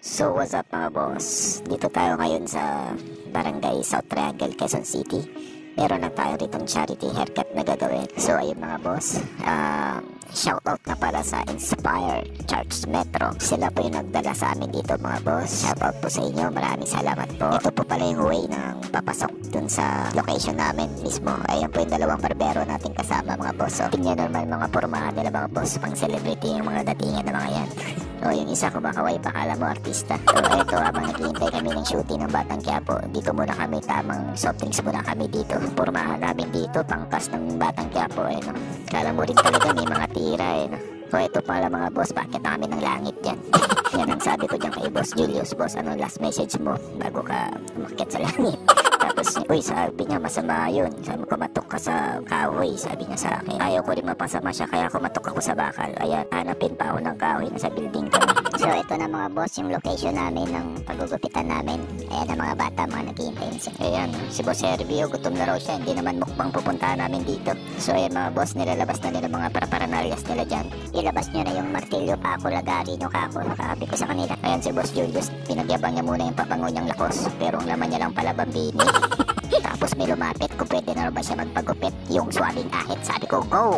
So what's up mga boss? Dito tayo ngayon sa Barangay South Triangle, Quezon City. Meron na tayo ditong charity haircut na gagawin. So ayun mga boss, shoutout na para sa Inspire Church Metro. Sila po yung nagdala sa amin dito mga boss. Shoutout po sa inyo, maraming salamat po. Ito po pala yung way ng papasok dun sa location namin mismo. Ayan po yung dalawang barbero natin kasama mga boss. So tingnan naman mga pormahan nila mga boss, pang celebrity yung mga datingan na mga yan. O yung isa kumakaway pa, kala mo artista. So eto, habang naghihintay kami ng shooting ng Batang Quiapo, dito muna kami, tamang soft drinks muna kami dito. Pormahan namin dito, pangkas ng Batang Quiapo eh no. Kala mo rin talaga may mga tira eh no. So eto pala mga boss, bakit na kami ng langit dyan? Yan ang sabi ko dyan kay Boss Julius. Boss, ano last message mo bago ka umakyat sa langit? Tapos, uy, sabi niya masama yun. Sabi ko, matok ka sa kahoy, sabi niya sa akin. Ayaw ko rin mapasama siya, kaya kumatok ako sa bakal. Ayan, hanapin pa ako ng kahoy na sa building kami. So, ito na mga boss, yung location namin ng pagugupitan namin. Ayan na mga bata, mga naghihintay. Ayan, si Boss Herbio, gutom na raw siya. Hindi naman mukbang pupuntahan namin dito. So, ayan mga boss, nilalabas na nila mga paraphernalia nila dyan. Ilabas nyo na yung martilyo, pako, lagari nyo, kako. Nakahabi ko sa kanila. Ayan si Boss Julius, pinagyabang niya muna yung pabango niyang lakos. Pero ang laman niya lang pala bambini. Tapos may lumapit kung pwede na ba siya magpagupit. Yung swabing ahit, sabi ko, go!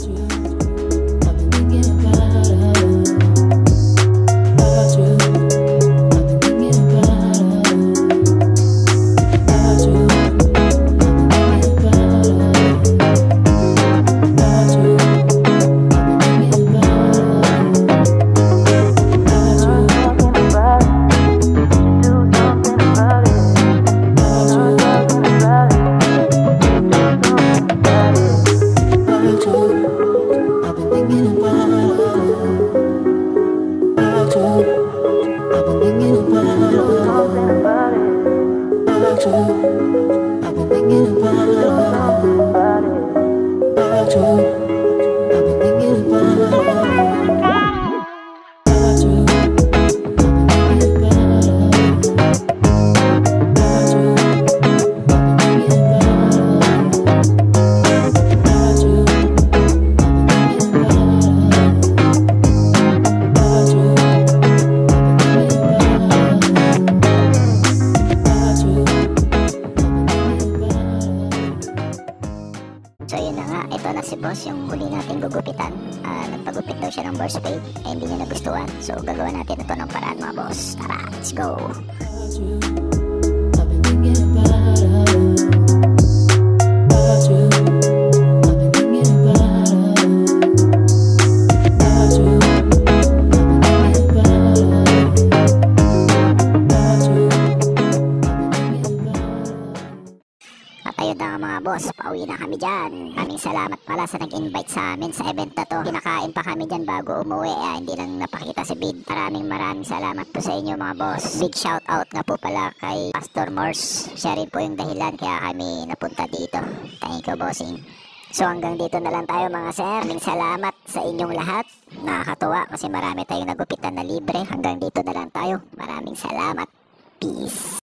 So yun na nga, ito na si boss, yung huli natin gugupitan. Nagpagupit daw siya ng burst fade, hindi niya nagustuhan. So gagawa natin ito ng paraan mga boss. Tara, let's go! Ayun na mga boss, pauwi na kami dyan. Maraming salamat pala sa nag-invite sa amin sa event na to. Pinakain pa kami dyan bago umuwi. Hindi lang napakita si Big. Maraming salamat po sa inyo mga boss. Big shout out nga po pala kay Pastor Morse. Siya rin po yung dahilan kaya kami napunta dito. Thank you bossing. So hanggang dito na lang tayo mga sir. Maraming salamat sa inyong lahat. Nakakatuwa kasi marami tayong nagupitan na libre. Hanggang dito na lang tayo. Maraming salamat. Peace.